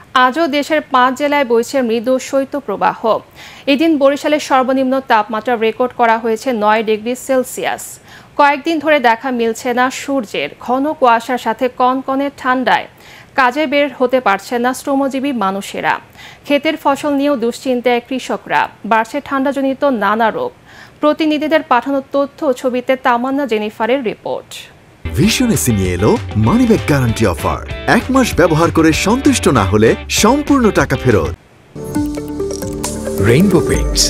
আজও দেশের 5 জেলায় বইছে মৃদু শৈত্যপ্রবাহ। এদিন বরিশালের সর্বনিম্ন তাপমাত্রা রেকর্ড করা হয়েছে 9 ডিগ্রি সেলসিয়াস। কয়েকদিন ধরে দেখা মিলছে না সূর্যের, ঘন কুয়াশার সাথে কনকনে ঠান্ডায় কাজে বের হতে পারছে না শ্রমজীবী মানুষেরা। ক্ষেতের ফসল নিয়েও দুশ্চিন্তায় কৃষকরা, বাড়ছে ঠান্ডাজনিত নানা রোগ। প্রতিনিধিদের পাঠানো তথ্য ছবিতে তামান্না জেনিফারের রিপোর্ট। ভিশন এসি নিয়ে এলো মানিব্যাগ গ্যারান্টি অফার। 1 মাস ব্যবহার করে সন্তুষ্ট না হলে সম্পূর্ণ টাকা ফেরত। Rainbow Paints.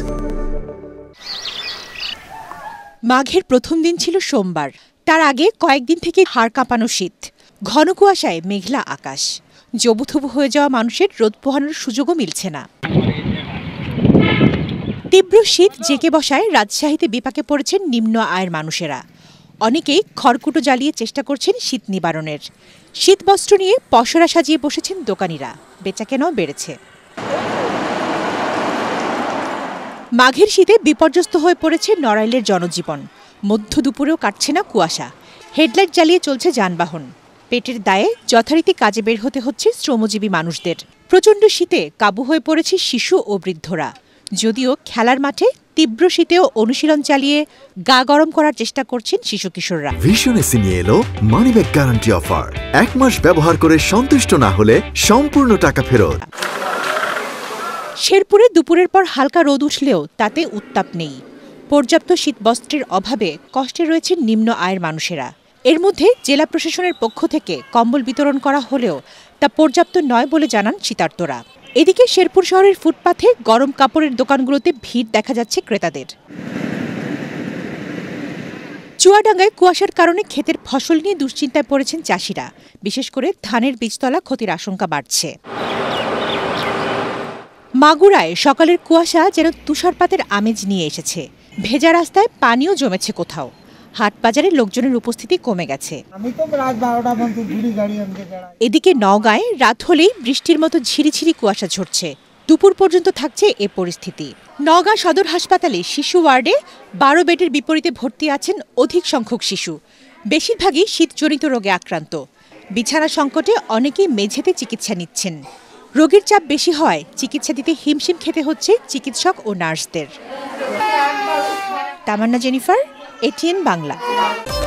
মাঘের প্রথম দিন ছিল সোমবার। তার আগে কয়েকদিন থেকে হাড় কাঁপানো শীত, ঘন কুয়াশায় মেঘলা আকাশ। জবুথবু হয়ে যাওয়া মানুষের রোদ পোহানোর সুযোগও মিলছে না। তীব্র শীত জেঁকে বসায় রাজশাহীতে বিপাকে পড়েছেন নিম্ন আয়ের মানুষেরা। অনেকেই খড়কুটো জ্বালিয়ে চেষ্টা করছেন শীত নিবারণের। শীতবস্ত্র নিয়ে পসরা সাজিয়ে বসেছেন দোকানিরা, বেচাকেনাও বেড়েছে। মাঘের শীতে বিপর্যস্ত হয়ে পড়েছে নড়াইলের জনজীবন। মধ্য দুপুরেও কাটছে না কুয়াশা। হেডলাইট জ্বালিয়ে চলছে যানবাহন। পেটের দায়ে যথারীতি কাজে বের হতে হচ্ছে শ্রমজীবী মানুষদের। প্রচণ্ড শীতে কাবু হয়ে পড়েছে শিশু ও বৃদ্ধরা। যদিও খেলার মাঠে তীব্র শীতেও অনুশীলন চালিয়ে গা গরম করার চেষ্টা করছেন শিশু কিশোররা। ভিশন এসি নিয়ে এলো মানিব্যাগ গ্যারান্টি অফার। 1 মাস ব্যবহার করে সন্তুষ্ট না হলে সম্পূর্ণ টাকা ফেরত। শেরপুরে দুপুরের পর হালকা রোদ উঠলেও তাতে উত্তাপ নেই। পর্যাপ্ত শীতবস্ত্রের অভাবে কষ্টে রয়েছেন নিম্ন আয়ের মানুষেরা। এর মধ্যে জেলা প্রশাসনের পক্ষ থেকে কম্বল বিতরণ করা হলেও তা পর্যাপ্ত নয় বলে জানান শীতার্তরা। এদিকে শেরপুর শহরের ফুটপাথে গরম কাপড়ের দোকানগুলোতে ভিড় দেখা যাচ্ছে ক্রেতাদের। চুয়াডাঙ্গায় কুয়াশার কারণে ক্ষেতের ফসল নিয়ে দুশ্চিন্তায় পড়েছেন চাষিরা। বিশেষ করে ধানের বীজতলা ক্ষতির আশঙ্কা বাড়ছে। মাগুরায় সকালের কুয়াশা যেন তুষারপাতের আমেজ নিয়ে এসেছে। ভেজা রাস্তায় পানিও জমেছে কোথাও। হাট বাজারে লোকজনের উপস্থিতি কমে গেছে। এদিকে নওগাঁয় রাত হলেই বৃষ্টির মতো ঝিরিঝিরি কুয়াশা ঝরছে। দুপুর পর্যন্ত থাকছে এ পরিস্থিতি। নওগাঁ সদর হাসপাতালে শিশু ওয়ার্ডে 12 বেডের বিপরীতে ভর্তি আছেন অধিক সংখ্যক শিশু। বেশিরভাগই শীতজনিত রোগে আক্রান্ত। বিছানা সংকটে অনেকেই মেঝেতে চিকিৎসা নিচ্ছেন। রোগীর চাপ বেশি হয় চিকিৎসা দিতে হিমশিম খেতে হচ্ছে চিকিৎসক ও নার্সদের। Tamanna Jennifer, ATN Bangla.